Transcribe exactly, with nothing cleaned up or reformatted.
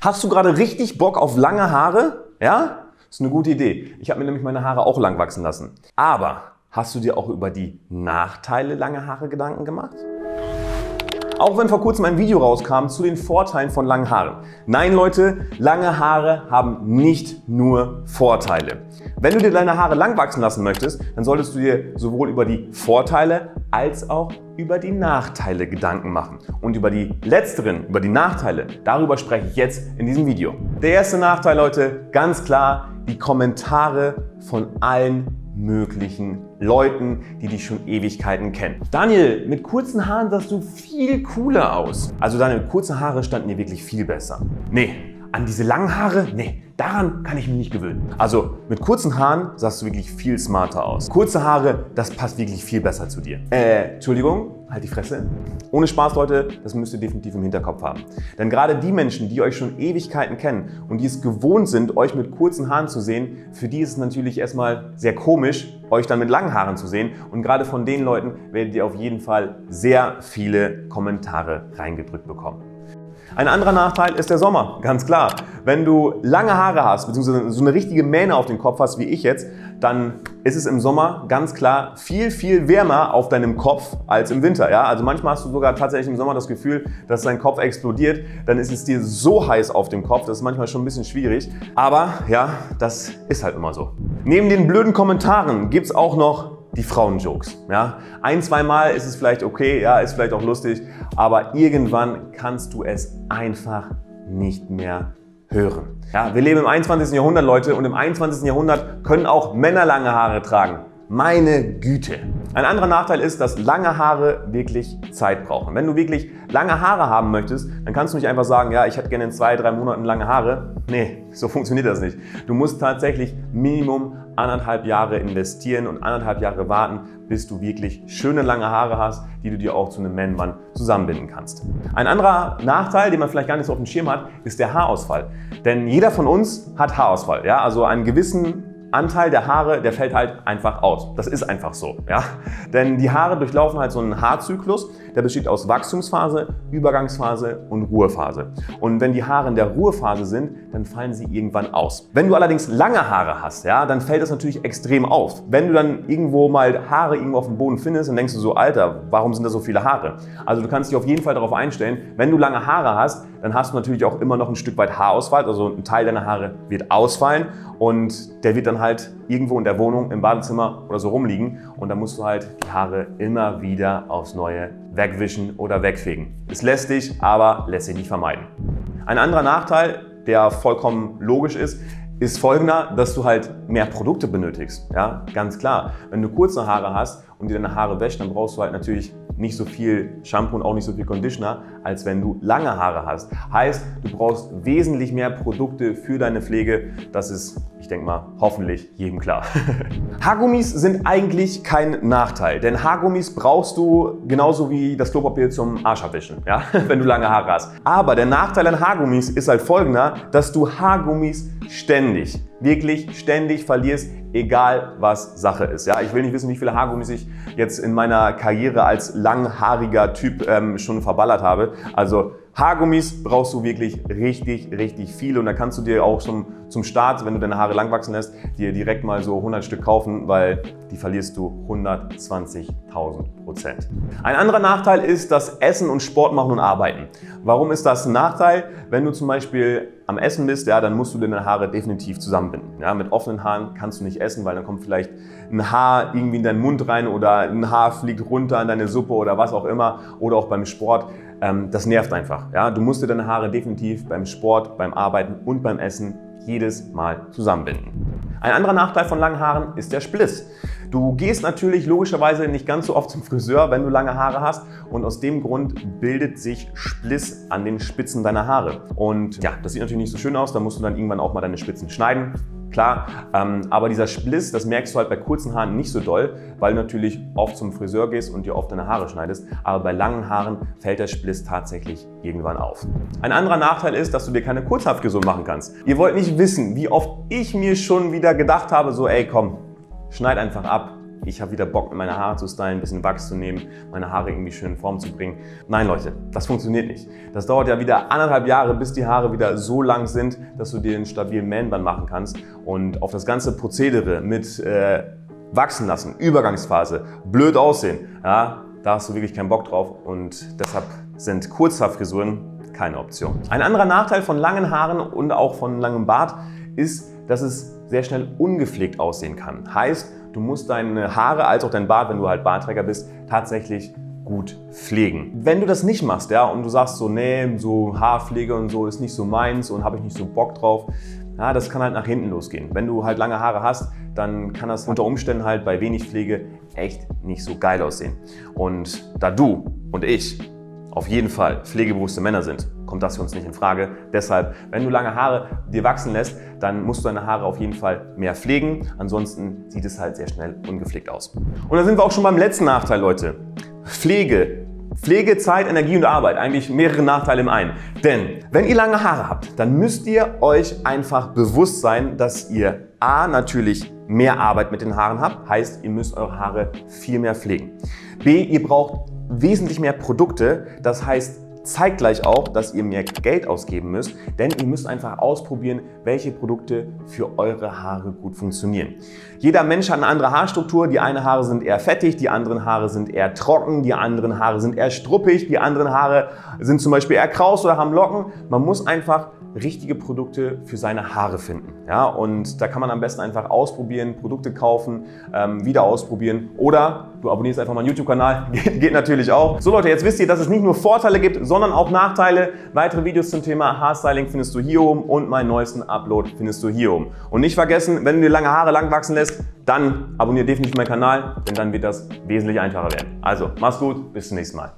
Hast du gerade richtig Bock auf lange Haare? Ja? Das ist eine gute Idee. Ich habe mir nämlich meine Haare auch lang wachsen lassen. Aber hast du dir auch über die Nachteile langer Haare Gedanken gemacht? Auch wenn vor kurzem ein Video rauskam zu den Vorteilen von langen Haaren. Nein Leute, lange Haare haben nicht nur Vorteile. Wenn du dir deine Haare lang wachsen lassen möchtest, dann solltest du dir sowohl über die Vorteile als auch über die Nachteile Gedanken machen. Und über die letzteren, über die Nachteile, darüber spreche ich jetzt in diesem Video. Der erste Nachteil, Leute, ganz klar, die Kommentare von allen möglichen Leuten, die dich schon Ewigkeiten kennen. Daniel, mit kurzen Haaren sahst du viel cooler aus. Also Daniel, kurze Haare standen dir wirklich viel besser. Nee, an diese langen Haare, nee, daran kann ich mich nicht gewöhnen. Also mit kurzen Haaren sahst du wirklich viel smarter aus. Kurze Haare, das passt wirklich viel besser zu dir. Äh, Entschuldigung, halt die Fresse. Ohne Spaß, Leute, das müsst ihr definitiv im Hinterkopf haben. Denn gerade die Menschen, die euch schon Ewigkeiten kennen und die es gewohnt sind, euch mit kurzen Haaren zu sehen, für die ist es natürlich erstmal sehr komisch, euch dann mit langen Haaren zu sehen. Und gerade von den Leuten werdet ihr auf jeden Fall sehr viele Kommentare reingedrückt bekommen. Ein anderer Nachteil ist der Sommer, ganz klar. Wenn du lange Haare hast, beziehungsweise so eine richtige Mähne auf dem Kopf hast, wie ich jetzt, dann ist es im Sommer ganz klar viel, viel wärmer auf deinem Kopf als im Winter. Ja? Also manchmal hast du sogar tatsächlich im Sommer das Gefühl, dass dein Kopf explodiert. Dann ist es dir so heiß auf dem Kopf, das ist manchmal schon ein bisschen schwierig. Aber ja, das ist halt immer so. Neben den blöden Kommentaren gibt es auch noch die Frauenjokes. Ja? Ein, zwei Mal ist es vielleicht okay, ja, ist vielleicht auch lustig, aber irgendwann kannst du es einfach nicht mehr hören. Ja, wir leben im einundzwanzigsten Jahrhundert, Leute, und im einundzwanzigsten Jahrhundert können auch Männer lange Haare tragen. Meine Güte. Ein anderer Nachteil ist, dass lange Haare wirklich Zeit brauchen. Wenn du wirklich lange Haare haben möchtest, dann kannst du nicht einfach sagen, ja, ich hätte gerne in zwei, drei Monaten lange Haare. Nee, so funktioniert das nicht. Du musst tatsächlich Minimum anderthalb Jahre investieren und anderthalb Jahre warten, bis du wirklich schöne lange Haare hast, die du dir auch zu einem Man-Bun zusammenbinden kannst. Ein anderer Nachteil, den man vielleicht gar nicht so auf dem Schirm hat, ist der Haarausfall. Denn jeder von uns hat Haarausfall. Ja? Also einen gewissen Anteil der Haare, der fällt halt einfach aus. Das ist einfach so. Ja? Denn die Haare durchlaufen halt so einen Haarzyklus, der besteht aus Wachstumsphase, Übergangsphase und Ruhephase. Und wenn die Haare in der Ruhephase sind, dann fallen sie irgendwann aus. Wenn du allerdings lange Haare hast, ja, dann fällt das natürlich extrem auf. Wenn du dann irgendwo mal Haare irgendwo auf dem Boden findest, dann denkst du so, Alter, warum sind da so viele Haare? Also du kannst dich auf jeden Fall darauf einstellen, wenn du lange Haare hast, dann hast du natürlich auch immer noch ein Stück weit Haarausfall, also ein Teil deiner Haare wird ausfallen und der wird dann halt irgendwo in der Wohnung, im Badezimmer oder so rumliegen und dann musst du halt die Haare immer wieder aufs Neue wegwischen oder wegfegen. Ist lästig, aber lässt sich nicht vermeiden. Ein anderer Nachteil, der vollkommen logisch ist, ist folgender, dass du halt mehr Produkte benötigst. Ja, ganz klar. Wenn du kurze Haare hast und dir deine Haare wäschst, dann brauchst du halt natürlich nicht so viel Shampoo und auch nicht so viel Conditioner, als wenn du lange Haare hast. Heißt, du brauchst wesentlich mehr Produkte für deine Pflege. Das ist, ich denke mal, hoffentlich jedem klar. Haargummis sind eigentlich kein Nachteil, denn Haargummis brauchst du genauso wie das Klopapier zum Arschabwischen, ja? Wenn du lange Haare hast. Aber der Nachteil an Haargummis ist halt folgender, dass du Haargummis ständig, wirklich ständig verlierst, egal was Sache ist. Ja, ich will nicht wissen, wie viele Haargummis ich jetzt in meiner Karriere als langhaariger Typ ähm, schon verballert habe. Also Haargummis brauchst du wirklich richtig, richtig viele und da kannst du dir auch zum, zum Start, wenn du deine Haare lang wachsen lässt, dir direkt mal so hundert Stück kaufen, weil die verlierst du hundertzwanzigtausend Prozent. Ein anderer Nachteil ist das Essen und Sport machen und arbeiten. Warum ist das ein Nachteil? Wenn du zum Beispiel am Essen bist, ja, dann musst du deine Haare definitiv zusammenbinden. Ja, mit offenen Haaren kannst du nicht essen, weil dann kommt vielleicht ein Haar irgendwie in deinen Mund rein oder ein Haar fliegt runter in deine Suppe oder was auch immer oder auch beim Sport. Ähm, das nervt einfach. Ja? Du musst dir deine Haare definitiv beim Sport, beim Arbeiten und beim Essen jedes Mal zusammenbinden. Ein anderer Nachteil von langen Haaren ist der Spliss. Du gehst natürlich logischerweise nicht ganz so oft zum Friseur, wenn du lange Haare hast und aus dem Grund bildet sich Spliss an den Spitzen deiner Haare. Und ja, das sieht natürlich nicht so schön aus, da musst du dann irgendwann auch mal deine Spitzen schneiden. Klar, ähm, aber dieser Spliss, das merkst du halt bei kurzen Haaren nicht so doll, weil du natürlich oft zum Friseur gehst und dir oft deine Haare schneidest, aber bei langen Haaren fällt der Spliss tatsächlich irgendwann auf. Ein anderer Nachteil ist, dass du dir keine Kurzhaarfrisur machen kannst. Ihr wollt nicht wissen, wie oft ich mir schon wieder gedacht habe, so ey komm, schneid einfach ab, ich habe wieder Bock, meine Haare zu stylen, ein bisschen Wachs zu nehmen, meine Haare irgendwie schön in Form zu bringen. Nein, Leute, das funktioniert nicht. Das dauert ja wieder anderthalb Jahre, bis die Haare wieder so lang sind, dass du dir einen stabilen Man-Bun machen kannst. Und auf das ganze Prozedere mit äh, wachsen lassen, Übergangsphase, blöd aussehen, ja, da hast du wirklich keinen Bock drauf und deshalb sind Kurzhaarfrisuren keine Option. Ein anderer Nachteil von langen Haaren und auch von langem Bart ist, dass es sehr schnell ungepflegt aussehen kann. Heißt, du musst deine Haare als auch dein Bart, wenn du halt Bartträger bist, tatsächlich gut pflegen. Wenn du das nicht machst, ja, und du sagst so, nee, so Haarpflege und so ist nicht so meins und habe ich nicht so Bock drauf, ja, das kann halt nach hinten losgehen. Wenn du halt lange Haare hast, dann kann das unter Umständen halt bei wenig Pflege echt nicht so geil aussehen. Und da du und ich auf jeden Fall pflegebewusste Männer sind, kommt das für uns nicht in Frage. Deshalb, wenn du lange Haare dir wachsen lässt, dann musst du deine Haare auf jeden Fall mehr pflegen. Ansonsten sieht es halt sehr schnell ungepflegt aus. Und da sind wir auch schon beim letzten Nachteil, Leute. Pflege. Pflege, Zeit, Energie und Arbeit. Eigentlich mehrere Nachteile im einen. Denn wenn ihr lange Haare habt, dann müsst ihr euch einfach bewusst sein, dass ihr A, natürlich mehr Arbeit mit den Haaren habt. Heißt, ihr müsst eure Haare viel mehr pflegen. B, ihr braucht wesentlich mehr Produkte. Das heißt, zeigt gleich auch, dass ihr mehr Geld ausgeben müsst, denn ihr müsst einfach ausprobieren, welche Produkte für eure Haare gut funktionieren. Jeder Mensch hat eine andere Haarstruktur. Die einen Haare sind eher fettig, die anderen Haare sind eher trocken, die anderen Haare sind eher struppig, die anderen Haare sind zum Beispiel eher kraus oder haben Locken. Man muss einfach richtige Produkte für seine Haare finden. Ja, und da kann man am besten einfach ausprobieren, Produkte kaufen, ähm, wieder ausprobieren oder du abonnierst einfach meinen YouTube-Kanal, geht, geht natürlich auch. So Leute, jetzt wisst ihr, dass es nicht nur Vorteile gibt, sondern auch Nachteile. Weitere Videos zum Thema Haarstyling findest du hier oben und meinen neuesten Upload findest du hier oben. Und nicht vergessen, wenn du dir lange Haare lang wachsen lässt, dann abonniere definitiv meinen Kanal, denn dann wird das wesentlich einfacher werden. Also, mach's gut, bis zum nächsten Mal.